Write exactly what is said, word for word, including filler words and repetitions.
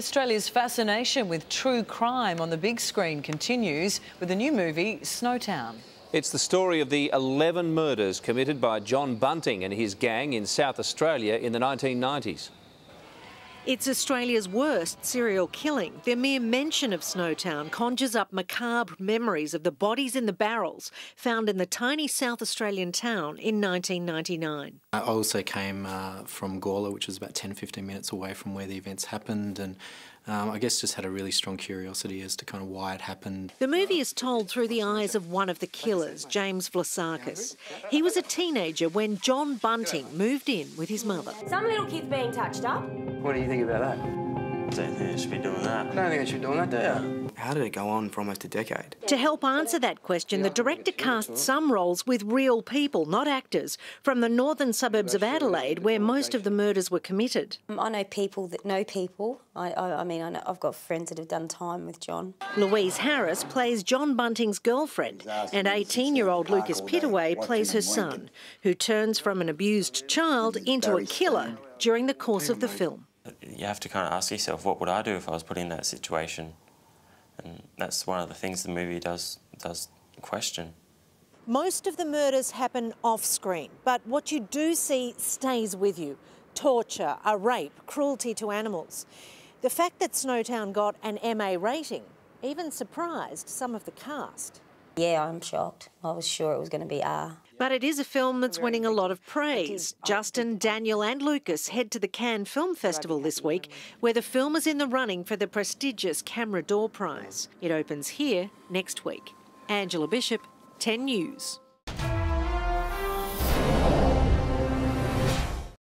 Australia's fascination with true crime on the big screen continues with the new movie Snowtown. It's the story of the eleven murders committed by John Bunting and his gang in South Australia in the nineteen nineties. It's Australia's worst serial killing. The mere mention of Snowtown conjures up macabre memories of the bodies in the barrels found in the tiny South Australian town in nineteen ninety-nine. I also came uh, from Gawler, which was about ten to fifteen minutes away from where the events happened, and um, I guess just had a really strong curiosity as to kind of why it happened. The movie is told through the eyes of one of the killers, James Vlasakis. He was a teenager when John Bunting moved in with his mother. Some little kid's being touched up. What do you think about that? I don't think I should be doing that. I don't think I should be doing that, do you? How did it go on for almost a decade? To help answer that question, the director cast some roles with real people, not actors, from the northern suburbs of Adelaide, where most of the murders were committed. I know people that know people. I, I, I mean, I know, I've got friends that have done time with John. Louise Harris plays John Bunting's girlfriend, and eighteen-year-old Lucas Pittaway plays her son, who turns from an abused child into a killer during the course of the film. You have to kind of ask yourself, what would I do if I was put in that situation? And that's one of the things the movie does, does question. Most of the murders happen off-screen, but what you do see stays with you. Torture, a rape, cruelty to animals. The fact that Snowtown got an M A rating even surprised some of the cast. Yeah, I'm shocked. I was sure it was going to be R. But it is a film that's winning a lot of praise. Justin, Daniel and Lucas head to the Cannes Film Festival this week, where the film is in the running for the prestigious Camera d'Or Prize. It opens here next week. Angela Bishop, ten News.